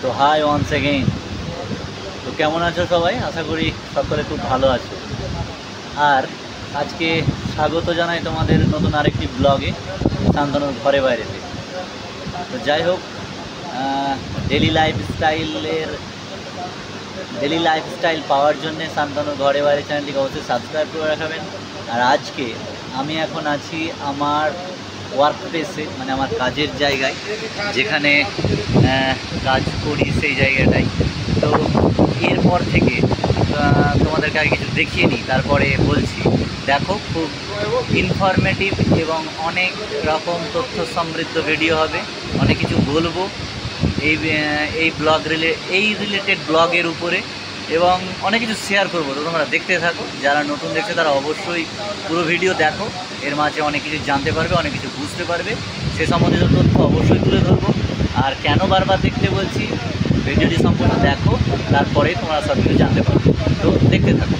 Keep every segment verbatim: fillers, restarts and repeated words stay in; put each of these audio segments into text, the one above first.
তো high once again. তো কেমন আছো সবাই? আশা করি সকলে খুব ভালো আছো। আর আজকে স্বাগত জানাই তোমাদের নতুন আরেকটি ব্লগে, শান্তনুর ঘরে বাইরেতে। তো যাই হোক, ডেলি লাইফস্টাইলের ডেলি লাইফস্টাইল পাওয়ার জন্যে শান্তনুর ঘরে বাইরে চ্যানেলটিকে অবশ্যই সাবস্ক্রাইব করে রাখাবেন। আর আজকে আমি এখন আছি আমার ওয়ার্ক প্লেসে, মানে আমার কাজের জায়গায়, যেখানে কাজ করি সেই জায়গাটাই। তো এরপর থেকে তোমাদেরকে আগে কিছু দেখিয়ে নিই, তারপরে বলছি। দেখো, খুব ইনফরমেটিভ এবং অনেক রকম তথ্য সমৃদ্ধ ভিডিও হবে, অনেক কিছু বলবো এই এই ব্লগ রিলে এই রিলেটেড ব্লগের উপরে, এবং অনেক কিছু শেয়ার করবো। তো তোমরা দেখতে থাকো, যারা নতুন দেখছে তারা অবশ্যই পুরো ভিডিও দেখো। এর মাঝে অনেক কিছু জানতে পারবে, অনেক কিছু বুঝতে পারবে, সে সম্বন্ধিত তথ্য অবশ্যই তুলে ধরবো। আর কেন বারবার দেখতে বলছি, ভিডিওটি সম্পূর্ণ দেখো, তারপরেই তোমরা সব কিছু জানতে পারবে। তো দেখতে থাকো।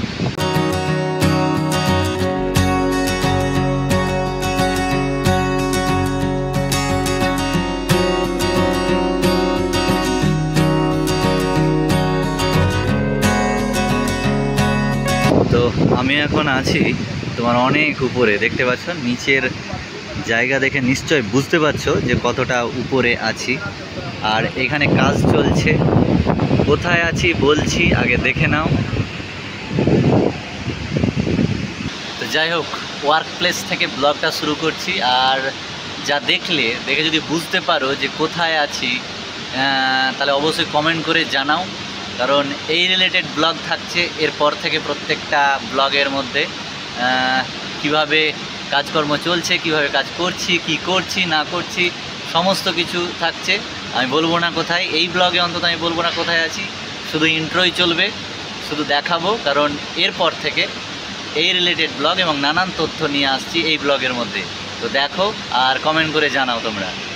তো আমি এখন আছি তোমার অনেক উপরে, দেখতে পাচ্ছ। নিচের জায়গা দেখে নিশ্চয় বুঝতে পারছো যে কতটা উপরে আছি। আর এখানে কাজ চলছে। কোথায় আছি বলছি, আগে দেখে নাও। তো যাই হোক, ওয়ার্ক প্লেস থেকে ব্লগটা শুরু করছি। আর যা দেখলে দেখে যদি বুঝতে পারো যে কোথায় আছি, তাহলে অবশ্যই কমেন্ট করে জানাও, কারণ এই রিলেটেড ব্লগ থাকছে এরপর থেকে প্রত্যেকটা ব্লগের মধ্যে। কিভাবে কাজকর্ম চলছে, কিভাবে কাজ করছি, কি করছি না করছি, সমস্ত কিছু থাকছে। আমি বলবো না কোথায়, এই ব্লগে অন্তত আমি বলবো না কোথায় আছি, শুধু ইন্ট্রোই চলবে, শুধু দেখাবো। কারণ এরপর থেকে এই রিলেটেড ব্লগ এবং নানান তথ্য নিয়ে আসছি এই ব্লগের মধ্যে। তো দেখো আর কমেন্ট করে জানাও তোমরা।